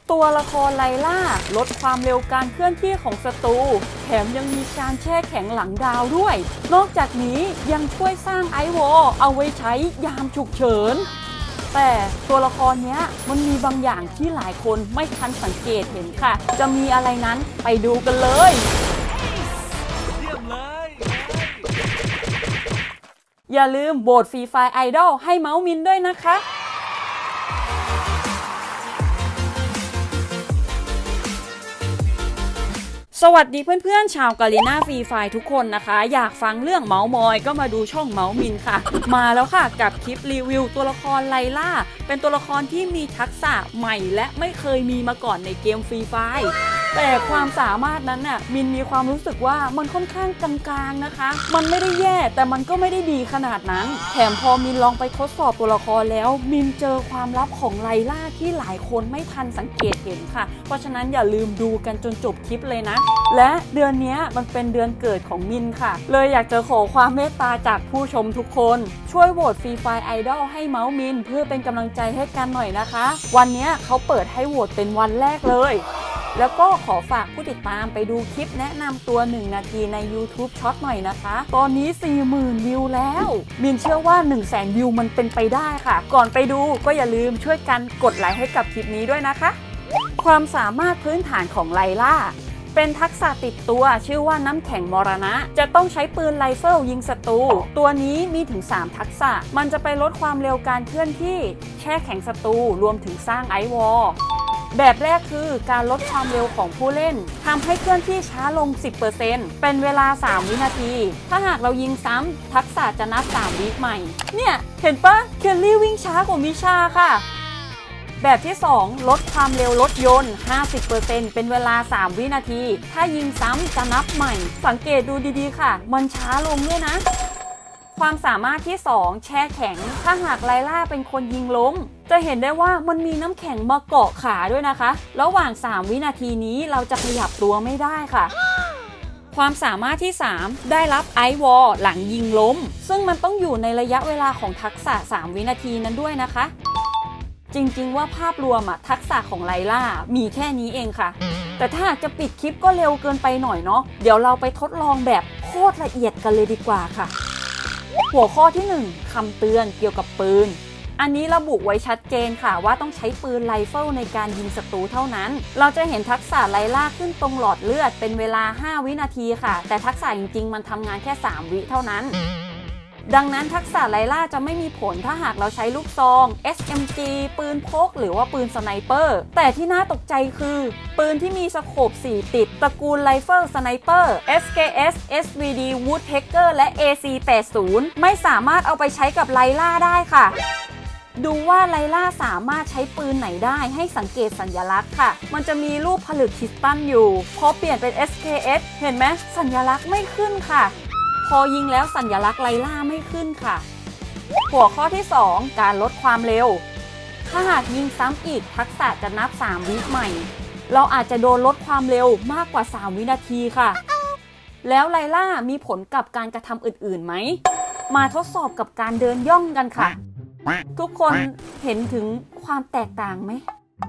ตัวละครไลล่าลดความเร็วการเคลื่อนที่ของศัตรูแถมยังมีการแช่แข็งหลังดาวด้วยนอกจากนี้ยังช่วยสร้างไอวอลเอาไว้ใช้ยามฉุกเฉินแต่ตัวละครเนี้ยมันมีบางอย่างที่หลายคนไม่ทันสังเกตเห็นค่ะจะมีอะไรนั้นไปดูกันเลยอย่าลืมโหวตฟรีไฟร์ไอดอลให้เมาส์มินด้วยนะคะสวัสดีเพื่อนๆชาวกาลิน่าฟรีไฟทุกคนนะคะอยากฟังเรื่องเมาส์มอยก็มาดูช่องเมาส์มินค่ะมาแล้วค่ะกับคลิปรีวิวตัวละครไลล่าเป็นตัวละครที่มีทักษะใหม่และไม่เคยมีมาก่อนในเกมฟรีไฟแต่ความสามารถนั้นน่ะมินมีความรู้สึกว่ามันค่อนข้างกลางๆนะคะมันไม่ได้แย่แต่มันก็ไม่ได้ดีขนาดนั้นแถมพอมินลองไปทดสอบตัวละครแล้วมินเจอความลับของไลล่าที่หลายคนไม่ทันสังเกตเห็นค่ะเพราะฉะนั้นอย่าลืมดูกันจนจบคลิปเลยนะและเดือนนี้มันเป็นเดือนเกิดของมินค่ะเลยอยากจะขอความเมตตาจากผู้ชมทุกคนช่วยโหวตฟรีไฟไอดอลให้เมาส์มินเพื่อเป็นกำลังใจให้กันหน่อยนะคะวันนี้เขาเปิดให้โหวตเป็นวันแรกเลยแล้วก็ขอฝากผู้ติดตามไปดูคลิปแนะนำตัว1นาทีใน YouTube ช็อตหน่อยนะคะตอนนี้ 40,000 วิวแล้วมินเชื่อว่า 100,000 วิวมันเป็นไปได้ค่ะก่อนไปดูก็อย่าลืมช่วยกันกดไลค์ให้กับคลิปนี้ด้วยนะคะความสามารถพื้นฐานของไลล่าเป็นทักษะติดตัวชื่อว่าน้ำแข็งมรณะจะต้องใช้ปืนไรเฟิลยิงศัตรูตัวนี้มีถึง3ทักษะมันจะไปลดความเร็วการเคลื่อนที่แช่แข็งศัตรูรวมถึงสร้างไอวอลแบบแรกคือการลดความเร็วของผู้เล่นทำให้เคลื่อนที่ช้าลง 10% เป็นเวลา3วินาทีถ้าหากเรายิงซ้ำทักษะจะนับ3วิใหม่เนี่ยเห็นปะเคลลี่วิ่งช้ากว่ามิชาค่ะแบบที่2ลดความเร็วรถยนต์ 50% เป็นเวลา3วินาทีถ้ายิงซ้ำจะนับใหม่สังเกตดูดีๆค่ะมันช้าลงด้วยนะความสามารถที่2แช่แข็งถ้าหากไลล่าเป็นคนยิงล้มจะเห็นได้ว่ามันมีน้ำแข็งมาเกาะขาด้วยนะคะระหว่าง3วินาทีนี้เราจะขยับตัวไม่ได้ค่ะความสามารถที่3ได้รับไอวอลหลังยิงล้มซึ่งมันต้องอยู่ในระยะเวลาของทักษะ3วินาทีนั้นด้วยนะคะจริงๆว่าภาพรวมทักษะของไลล่ามีแค่นี้เองค่ะแต่ถ้าจะปิดคลิปก็เร็วเกินไปหน่อยเนาะเดี๋ยวเราไปทดลองแบบโคตรละเอียดกันเลยดีกว่าค่ะหัวข้อที่1คำเตือนเกี่ยวกับปืนอันนี้ระบุไว้ชัดเจนค่ะว่าต้องใช้ปืนไรเฟิลในการยิงศัตรูเท่านั้นเราจะเห็นทักษะไลล่าขึ้นตรงหลอดเลือดเป็นเวลา5วินาทีค่ะแต่ทักษะจริงๆมันทำงานแค่3วิเท่านั้นดังนั้นทักษะไลล่าจะไม่มีผลถ้าหากเราใช้ลูกซอง SMG ปืนพกหรือว่าปืนสไนเปอร์แต่ที่น่าตกใจคือปืนที่มีสโคป4ติดตระกูลไรเฟิลสไนเปอร์ SKS SVD Woodpecker และ AC80 ไม่สามารถเอาไปใช้กับไลล่าได้ค่ะดูว่าไลล่าสามารถใช้ปืนไหนได้ให้สังเกตสัญลักษณ์ค่ะมันจะมีรูปผลึกคริสตัลอยู่พอเปลี่ยนเป็น SKS เห็นไหมสัญลักษณ์ไม่ขึ้นค่ะพอยิงแล้วสัญลักษณ์ไลล่าไม่ขึ้นค่ะหัวข้อที่2การลดความเร็วถ้าหากยิงซ้ำอีกทักษะจะนับ3วิใหม่เราอาจจะโดนลดความเร็วมากกว่า3วินาทีค่ะแล้วไลล่ามีผลกับการกระทำอื่นๆไหมมาทดสอบกับการเดินย่องกันค่ะทุกคนเห็นถึงความแตกต่างไหม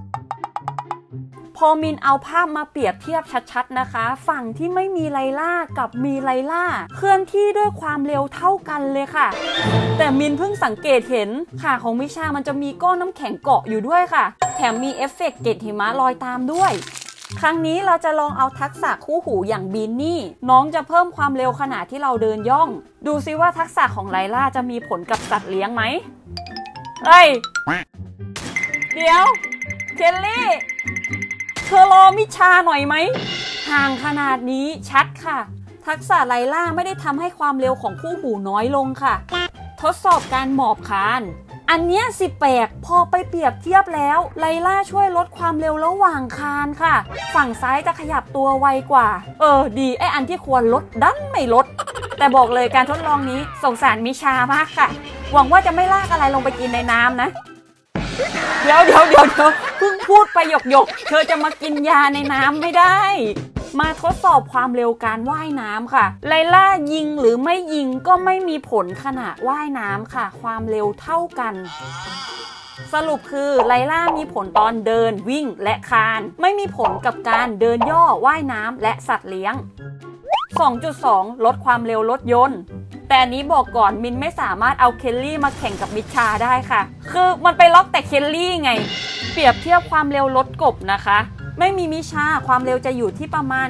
พอมินเอาภาพมาเปรียบเทียบชัดๆนะคะฝั่งที่ไม่มีไลล่ากับมีไลล่าเคลื่อนที่ด้วยความเร็วเท่ากันเลยค่ะแต่มินเพิ่งสังเกตเห็นขาของมิชามันจะมีก้อนน้ำแข็งเกาะอยู่ด้วยค่ะแถมมีเอฟเฟกต์เกล็ดหิมะลอยตามด้วยครั้งนี้เราจะลองเอาทักษะคู่หูอย่างบีนนี่น้องจะเพิ่มความเร็วขณะที่เราเดินย่องดูซิว่าทักษะของไลล่าจะมีผลกับสัตว์เลี้ยงไหมเฮ้ยเดี๋ยวเคลลี่เธอรอมิชาหน่อยไหมห่างขนาดนี้ชัดค่ะทักษะไลล่าไม่ได้ทำให้ความเร็วของคู่หูน้อยลงค่ะทดสอบการหมอบคานอันเนี้ยสิแปลกพอไปเปรียบเทียบแล้วไลล่าช่วยลดความเร็วระหว่างคานค่ะฝั่งซ้ายจะขยับตัวไวกว่าดีไออันที่ควรลดดันไม่ลดแต่บอกเลยการทดลองนี้สงสารมิชามากค่ะหวังว่าจะไม่ลากอะไรลงไปกินในน้ำนะเดี๋ยวเพิ่งพูดไปหยกเธอจะมากินยาในน้ำไม่ได้มาทดสอบความเร็วการว่ายน้ำค่ะไลล่ายิงหรือไม่ยิงก็ไม่มีผลขณะว่ายน้ำค่ะความเร็วเท่ากันสรุปคือไลล่ามีผลตอนเดินวิ่งและคลานไม่มีผลกับการเดินย่อว่ายน้ำและสัตว์เลี้ยง 2.2 ลดความเร็วรถยนต์แต่อันนี้บอกก่อนมินไม่สามารถเอาเคลลี่มาแข่งกับมิชาได้ค่ะคือมันไปล็อกแต่เคลลี่ไงเปรียบเทียบความเร็วรถกบนะคะไม่มีมิชาความเร็วจะอยู่ที่ประมาณ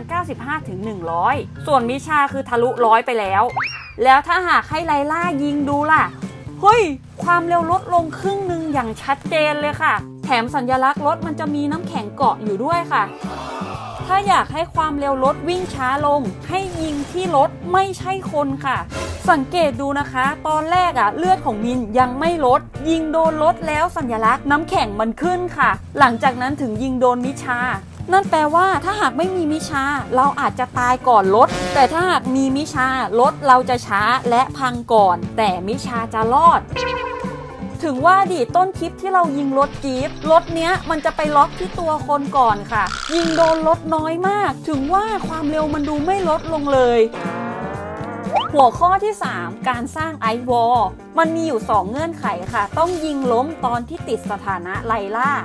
95-100 ส่วนมิชาคือทะลุ100ไปแล้วถ้าหากให้ไลล่ายิงดูล่ะเฮ้ยความเร็วลดลงครึ่งหนึ่งอย่างชัดเจนเลยค่ะแถมสัญลักษณ์รถมันจะมีน้ำแข็งเกาะอยู่ด้วยค่ะถ้าอยากให้ความเร็วรถวิ่งช้าลงให้ยิงที่รถไม่ใช่คนค่ะสังเกตดูนะคะตอนแรกเลือดของมินยังไม่ลดยิงโดนรถแล้วสัญลักษณ์น้ำแข็งมันขึ้นค่ะหลังจากนั้นถึงยิงโดนมิชานั่นแปลว่าถ้าหากไม่มีมิชาเราอาจจะตายก่อนรถแต่ถ้าหากมีมิชารถเราจะช้าและพังก่อนแต่มิชาจะรอดถึงว่าดิต้นคลิปที่เรายิงรถจี๊ปรถเนี้ยมันจะไปล็อกที่ตัวคนก่อนค่ะยิงโดนรถน้อยมากถึงว่าความเร็วมันดูไม่ลดลงเลยหัวข้อที่ 3 การสร้างไอวอลมันมีอยู่2เงื่อนไขค่ะต้องยิงล้มตอนที่ติดสถานะไลล่า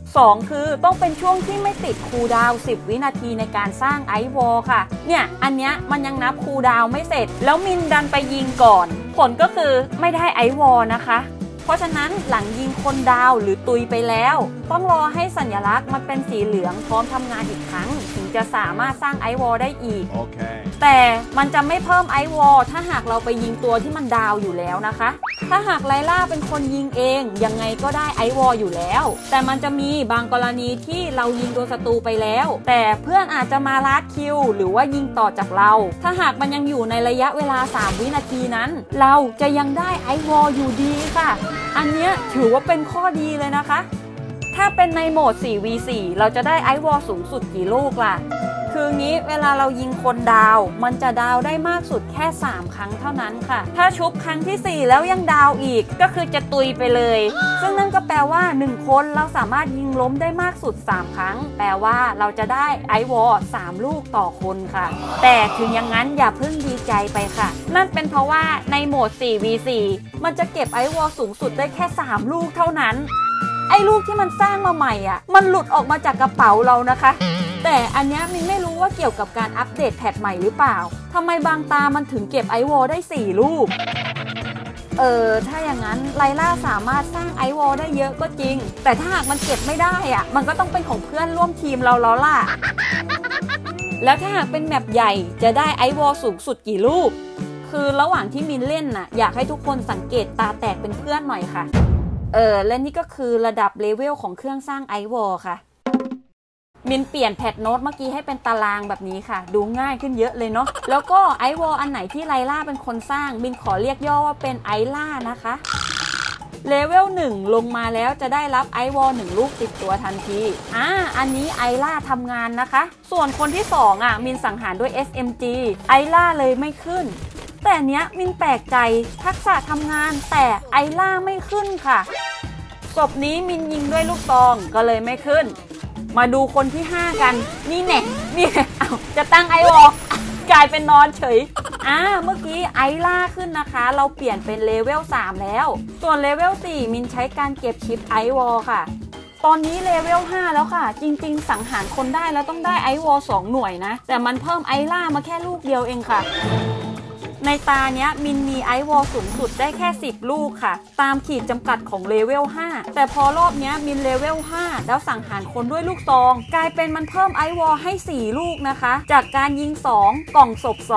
2คือต้องเป็นช่วงที่ไม่ติดคูลดาวน์10 วินาทีในการสร้างไอวอลค่ะเนี่ยอันเนี้ยมันยังนับคูลดาวน์ไม่เสร็จแล้วมินดันไปยิงก่อนผลก็คือไม่ได้ไอวอลนะคะเพราะฉะนั้นหลังยิงคนดาวหรือตุยไปแล้วต้องรอให้สัญลักษณ์มันเป็นสีเหลืองพร้อมทำงานอีกครั้งถึงจะสามารถสร้างไอวอลได้อีก okay. แต่มันจะไม่เพิ่มไอวอลถ้าหากเราไปยิงตัวที่มันดาวอยู่แล้วนะคะถ้าหากไลล่าเป็นคนยิงเองยังไงก็ได้ไอวอลอยู่แล้วแต่มันจะมีบางกรณีที่เรายิงโดนศัตรูไปแล้วแต่เพื่อนอาจจะมาลัดคิวหรือว่ายิงต่อจากเราถ้าหากมันยังอยู่ในระยะเวลา3 วินาทีนั้นเราจะยังได้ไอวอลอยู่ดีค่ะอันนี้ถือว่าเป็นข้อดีเลยนะคะถ้าเป็นในโหมด 4v4 เราจะได้ไอวอลสูงสุดกี่ลูกล่ะคืองี้เวลาเรายิงคนดาวมันจะดาวได้มากสุดแค่3 ครั้งเท่านั้นค่ะถ้าชุบครั้งที่4แล้วยังดาวอีกก็คือจะตุยไปเลยซึ่งนั่นก็แปลว่า1คนเราสามารถยิงล้มได้มากสุด3 ครั้งแปลว่าเราจะได้ไอวอล3 ลูกต่อคนค่ะแต่ถึงอย่างนั้นอย่าเพิ่งดีใจไปค่ะนั่นเป็นเพราะว่าในโหมด 4v4 มันจะเก็บไอวอลสูงสุดได้แค่3 ลูกเท่านั้นไอ้ลูกที่มันสร้างมาใหม่มันหลุดออกมาจากกระเป๋าเรานะคะแต่อันนี้มินไม่รู้ว่าเกี่ยวกับการอัปเดตแพทใหม่หรือเปล่าทำไมบางตามันถึงเก็บไอวอลได้4 ลูกถ้าอย่างนั้นไลล่าสามารถสร้างไอวอลได้เยอะก็จริงแต่ถ้าหากมันเก็บไม่ได้มันก็ต้องเป็นของเพื่อนร่วมทีมเราแล้วล่ะแล้วถ้าหากเป็นแมปใหญ่จะได้ไอวอลสูงสุดกี่ลูกคือระหว่างที่มินเล่นอยากให้ทุกคนสังเกตตาแตกเป็นเพื่อนหน่อยค่ะและนี่ก็คือระดับเลเวลของเครื่องสร้างไอวอลค่ะมินเปลี่ยนแพทโน้ตเมื่อกี้ให้เป็นตารางแบบนี้ค่ะดูง่ายขึ้นเยอะเลยเนาะแล้วก็ไอวอลอันไหนที่ไลล่าเป็นคนสร้างมินขอเรียกย่อว่าเป็นไอล่านะคะเลเวล1ลงมาแล้วจะได้รับไอวอล1 ลูกติดตัวทันทีอันนี้ไอล่าทำงานนะคะส่วนคนที่2มินสังหารด้วย SMG ไอล่าเลยไม่ขึ้นแต่เนี้ยมินแปลกใจทักษะทำงานแต่ไอล่าไม่ขึ้นค่ะศพนี้มินยิงด้วยลูกซองก็เลยไม่ขึ้นมาดูคนที่5กันนี่แน่นี่จะตั้งไอวอลกลายเป็นนอนเฉยเมื่อกี้ไอล่าขึ้นนะคะเราเปลี่ยนเป็นเลเวล3แล้วส่วนเลเวล4มินใช้การเก็บชิปไอวอลค่ะตอนนี้เลเวล5แล้วค่ะจริงๆสังหารคนได้แล้วต้องได้ไอวอล2 หน่วยนะแต่มันเพิ่มไอล่ามาแค่ลูกเดียวเองค่ะในตาเนี้ยมินมีไอวอลสูงสุดได้แค่10 ลูกค่ะตามขีดจำกัดของเลเวล5แต่พอรอบเนี้ยมินเลเวล5แล้วสังหารคนด้วยลูกซองกลายเป็นมันเพิ่มไอวอลให้4 ลูกนะคะจากการยิง2กล่องศพ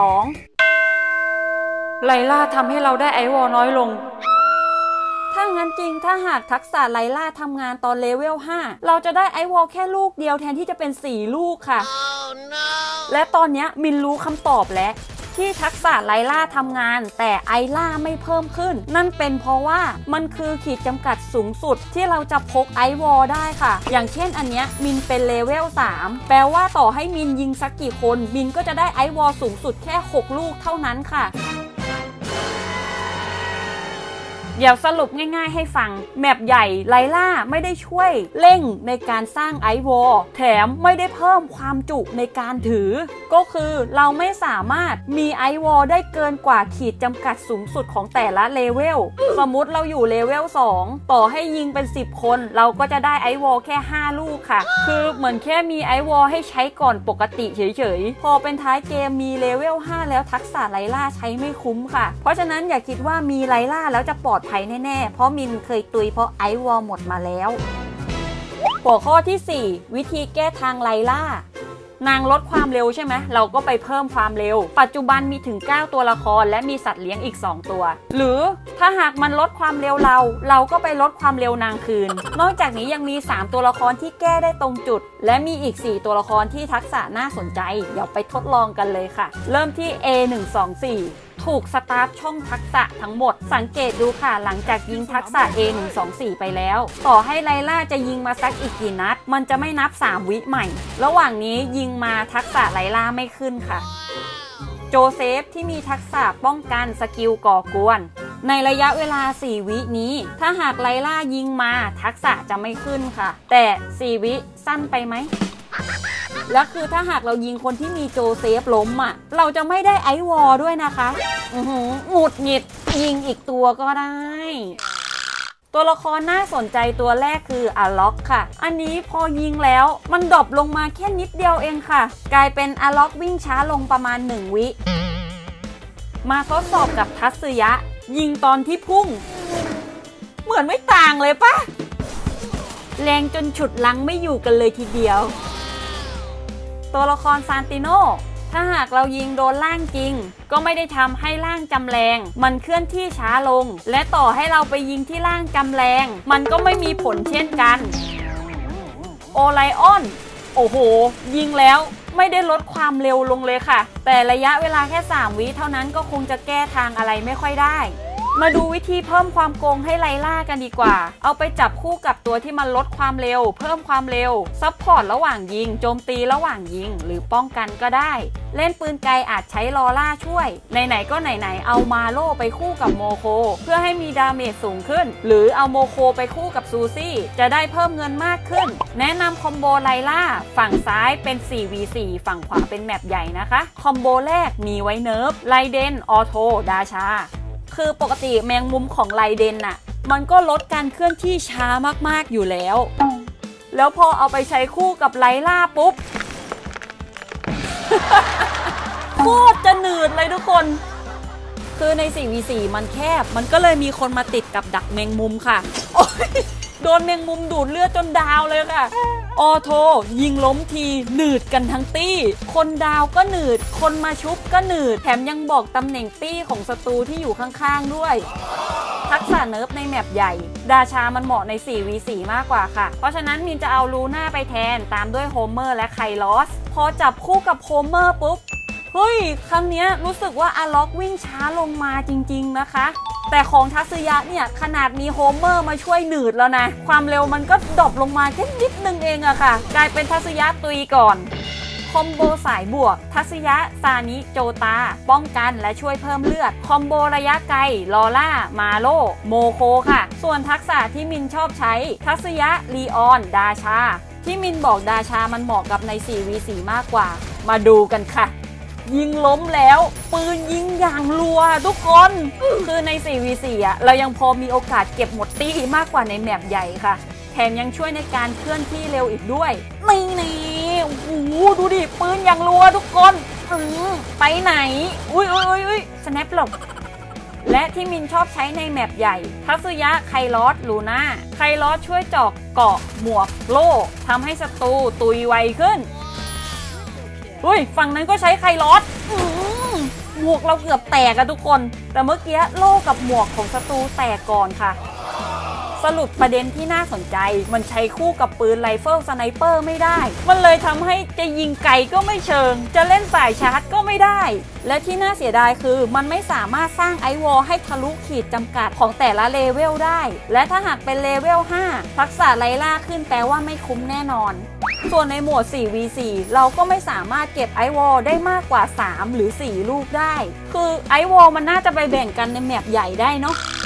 2ไลล่าทำให้เราได้ไอวอลน้อยลงถ้างั้นจริงถ้าหากทักษะไลล่าทำงานตอนเลเวล5เราจะได้ไอวอลแค่ลูกเดียวแทนที่จะเป็น4 ลูกค่ะ และตอนนี้มินรู้คำตอบแล้วที่ทักษะไลล่าทำงานแต่ไอล่าไม่เพิ่มขึ้นนั่นเป็นเพราะว่ามันคือขีดจำกัดสูงสุดที่เราจะพกไอวอลได้ค่ะอย่างเช่นอันเนี้ยมินเป็นเลเวล3แปลว่าต่อให้มินยิงสักกี่คนมินก็จะได้ไอวอลสูงสุดแค่6 ลูกเท่านั้นค่ะเดี๋ยวสรุปง่ายๆให้ฟังแมปใหญ่ไลล่าไม่ได้ช่วยเร่งในการสร้างไอวอลแถมไม่ได้เพิ่มความจุในการถือก็คือเราไม่สามารถมีไอวอลได้เกินกว่าขีดจำกัดสูงสุดของแต่ละเลเวลสมมุติเราอยู่เลเวล2ต่อให้ยิงเป็น10คนเราก็จะได้ไอวอลแค่5ลูกค่ะคือเหมือนแค่มีไอวอลให้ใช้ก่อนปกติเฉยๆพอเป็นท้ายเกมมีเลเวล5แล้วทักษะไลล่าใช้ไม่คุ้มค่ะเพราะฉะนั้นอย่าคิดว่ามีไลล่าแล้วจะปลอดภัยแน่ๆเพราะมินเคยตุยเพราะไอวอลหมดมาแล้วหัวข้อที่4วิธีแก้ทางไลล่านางลดความเร็วใช่ไหมเราก็ไปเพิ่มความเร็วปัจจุบันมีถึง9ตัวละครและมีสัตว์เลี้ยงอีก2ตัวหรือถ้าหากมันลดความเร็วเราก็ไปลดความเร็วนางคืนนอกจากนี้ยังมี3ตัวละครที่แก้ได้ตรงจุดและมีอีก4ตัวละครที่ทักษะน่าสนใจเดี๋ยวไปทดลองกันเลยค่ะเริ่มที่ A124ถูกสตาร์ทช่องทักษะทั้งหมดสังเกตดูค่ะหลังจากยิงทักษะ A124 ไปแล้วต่อให้ไลล่าจะยิงมาสักอีกกี่นัดมันจะไม่นับ3วิใหม่ระหว่างนี้ยิงมาทักษะไลล่าไม่ขึ้นค่ะโจเซฟที่มีทักษะป้องกันสกิลก่อกวนในระยะเวลา4วินี้ถ้าหากไลล่ายิงมาทักษะจะไม่ขึ้นค่ะแต่4วิสั้นไปไหมแล้วคือถ้าหากเรายิงคนที่มีโจเซฟล้มอ่ะเราจะไม่ได้ไอวอลด้วยนะคะหงุดหงิดยิงอีกตัวก็ได้ตัวละครน่าสนใจตัวแรกคืออาล็อกค่ะอันนี้พอยิงแล้วมันดรอปลงมาแค่นิดเดียวเองค่ะกลายเป็นอาล็อกวิ่งช้าลงประมาณ1วิมาทดสอบกับทัศยะยิงตอนที่พุ่งเหมือนไม่ต่างเลยปะแรงจนฉุดลังไม่อยู่กันเลยทีเดียวตัวละครซานติโนถ้าหากเรายิงโดนล่างจริงก็ไม่ได้ทำให้ล่างจำแรงมันเคลื่อนที่ช้าลงและต่อให้เราไปยิงที่ล่างจำแรงมันก็ไม่มีผลเช่นกันโอไลออนโอ้โหยิงแล้วไม่ได้ลดความเร็วลงเลยค่ะแต่ระยะเวลาแค่3วิเท่านั้นก็คงจะแก้ทางอะไรไม่ค่อยได้มาดูวิธีเพิ่มความโกงให้ไลล่ากันดีกว่าเอาไปจับคู่กับตัวที่มันลดความเร็วเพิ่มความเร็วซัพพอร์ตระหว่างยิงโจมตีระหว่างยิงหรือป้องกันก็ได้เล่นปืนไกลอาจใช้ลอล่าช่วยไหนๆก็ไหนๆเอามาโล่ไปคู่กับโมโคเพื่อให้มีดาเมจสูงขึ้นหรือเอาโมโคไปคู่กับซูซี่จะได้เพิ่มเงินมากขึ้นแนะนำคอมโบไลล่าฝั่งซ้ายเป็น 4v4 ฝั่งขวาเป็นแมปใหญ่นะคะคอมโบแรกมีไว้เนิร์ฟไลเดนออโตดาชาคือปกติแมงมุมของไลเดนน่ะมันก็ลดการเคลื่อนที่ช้ามากๆอยู่แล้วพอเอาไปใช้คู่กับไลล่าปุ๊บ โคตรจะหนืดเลยทุกคนคือใน 4v4 มันแคบมันก็เลยมีคนมาติดกับดักแมงมุมค่ะโอ๊ยโดนแมงมุมดูดเลือดจนดาวเลยค่ะออโทยิงล้มทีหนืดกันทั้งตี้คนดาวก็หนืดคนมาชุบก็หนืดแถมยังบอกตำแหน่งตี้ของศัตรูที่อยู่ข้างๆด้วยทักษะเนิร์ฟในแมปใหญ่ดาชามันเหมาะใน 4v4 มากกว่าค่ะเพราะฉะนั้นมินจะเอาลูน่าไปแทนตามด้วยโฮเมอร์และไคลอสพอจับคู่กับโฮเมอร์ปุ๊บเฮ้ยครั้งนี้รู้สึกว่าอาล็อกวิ่งช้าลงมาจริงๆนะคะแต่ของทัศยะเนี่ยขนาดมีโฮเมอร์มาช่วยหนืดแล้วนะความเร็วมันก็ดรอปลงมาแค่นิดนึงเองอะค่ะกลายเป็นทัศยะตุยก่อนคอมโบสายบวกทัศยะซานิโจตาป้องกันและช่วยเพิ่มเลือดคอมโบระยะไกลลอล่ามาโลโมโคค่ะส่วนทักษะที่มินชอบใช้ทัศยะลีออนดาชาที่มินบอกดาชามันเหมาะกับใน 4v4 มากกว่ามาดูกันค่ะยิงล้มแล้วปืนยิงอย่างรัวทุกคนคือใน 4v4 อ่ะเรายังพอมีโอกาสเก็บหมดตี้มากกว่าในแมปใหญ่ค่ะแถมยังช่วยในการเคลื่อนที่เร็วอีกด้วยนี่โอ้โหดูดิปืนอย่างรัวทุกคนไปไหนอุ้ยสแนปหลบและที่มินชอบใช้ในแมปใหญ่ทัศยะไคลอสลูน่าไคลอสช่วยเจาะเกาะหมวกโล่ทำให้ศัตรูตุยไวขึ้นอุ้ยฝั่งนั้นก็ใช้ไคลอสหมวกเราเกือบแตกอะทุกคนแต่เมื่อกี้โล่กับหมวกของศัตรูแตกก่อนค่ะสรุปประเด็นที่น่าสนใจมันใช้คู่กับปืนไรเฟิลสไนเปอร์ไม่ได้มันเลยทำให้จะยิงไกลก็ไม่เชิงจะเล่นสายชาร์จก็ไม่ได้และที่น่าเสียดายคือมันไม่สามารถสร้างไอวอลให้ทะลุขีดจำกัดของแต่ละเลเวลได้และถ้าหากเป็นเลเวล5ทักษะไลล่าขึ้นแปลว่าไม่คุ้มแน่นอนส่วนในโหมด 4v4 เราก็ไม่สามารถเก็บไอวอลได้มากกว่า3หรือ4ลูกได้คือไอวอลมันน่าจะไปแบ่งกันในแมปใหญ่ได้เนาะ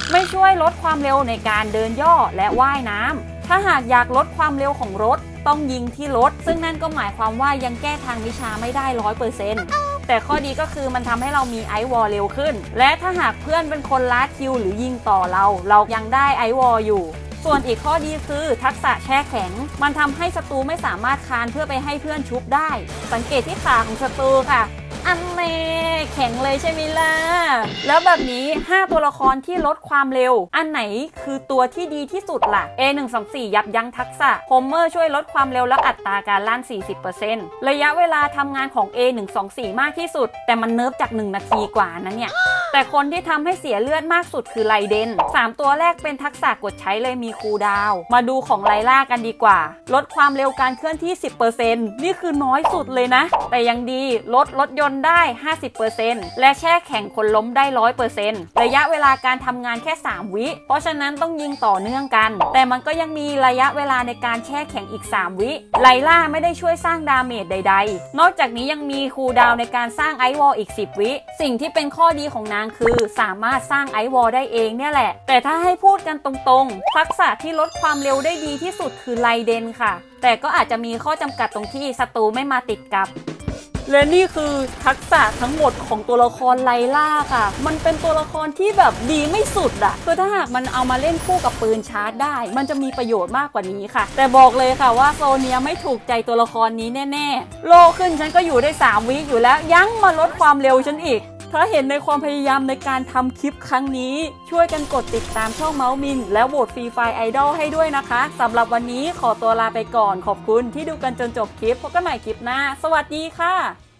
ไม่ช่วยลดความเร็วในการเดินย่อและว่ายน้ำถ้าหากอยากลดความเร็วของรถต้องยิงที่รถซึ่งนั่นก็หมายความว่ายังแก้ทางวิชาไม่ได้ 100%แต่ข้อดีก็คือมันทำให้เรามีไอวอลเร็วขึ้นและถ้าหากเพื่อนเป็นคนลัดคิวหรือยิงต่อเรายังได้ไอวอลอยู่ส่วนอีกข้อดีคือทักษะแช่แข็งมันทำให้ศัตรูไม่สามารถคานเพื่อไปให้เพื่อนชุบได้สังเกตที่ขาของศัตรูค่ะอันเน่แข็งเลยใช่ไหมล่ะแล้วแบบนี้5ตัวละครที่ลดความเร็วอันไหนคือตัวที่ดีที่สุดล่ะ A124 ยับยั้งทักษะโฮมเมอร์ช่วยลดความเร็วและอัตราการลั่น 40% ระยะเวลาทำงานของ A124 มากที่สุดแต่มันเนิร์ฟจาก1นาทีกว่านะเนี่ยแต่คนที่ทำให้เสียเลือดมากสุดคือไลเดน3ตัวแรกเป็นทักษะกดใช้เลยมีคูลดาวน์มาดูของไลล่ากันดีกว่าลดความเร็วการเคลื่อนที่ 10% นี่คือน้อยสุดเลยนะแต่ยังดีรถยนต์ได้ 50% และแช่แข็งคนล้มได้ 100% ระยะเวลาการทำงานแค่3วิเพราะฉะนั้นต้องยิงต่อเนื่องกันแต่มันก็ยังมีระยะเวลาในการแช่แข็งอีก3วิไลล่าไม่ได้ช่วยสร้างดาเมจใดๆนอกจากนี้ยังมีคูลดาวน์ในการสร้างไอวอลอีก10วิสิ่งที่เป็นข้อดีของนางคือสามารถสร้างไอวอลได้เองเนี่ยแหละแต่ถ้าให้พูดกันตรงๆทักษะที่ลดความเร็วได้ดีที่สุดคือไลเดนค่ะแต่ก็อาจจะมีข้อจำกัดตรงที่ศัตรูไม่มาติดกับและนี่คือทักษะทั้งหมดของตัวละครไลล่าค่ะมันเป็นตัวละครที่แบบดีไม่สุดอะคือถ้าหากมันเอามาเล่นคู่กับปืนชาร์จได้มันจะมีประโยชน์มากกว่านี้ค่ะแต่บอกเลยค่ะว่าโซเนียไม่ถูกใจตัวละครนี้แน่ๆโลขึ้นฉันก็อยู่ได้3วิอยู่แล้วยังมาลดความเร็วฉันอีกถ้าเห็นในความพยายามในการทำคลิปครั้งนี้ช่วยกันกดติดตามช่องเมาส์มินแล้วโหวตฟรีไฟไอดอลให้ด้วยนะคะสำหรับวันนี้ขอตัวลาไปก่อนขอบคุณที่ดูกันจนจบคลิปพบกันใหม่คลิปหน้าสวัสดีค่ะ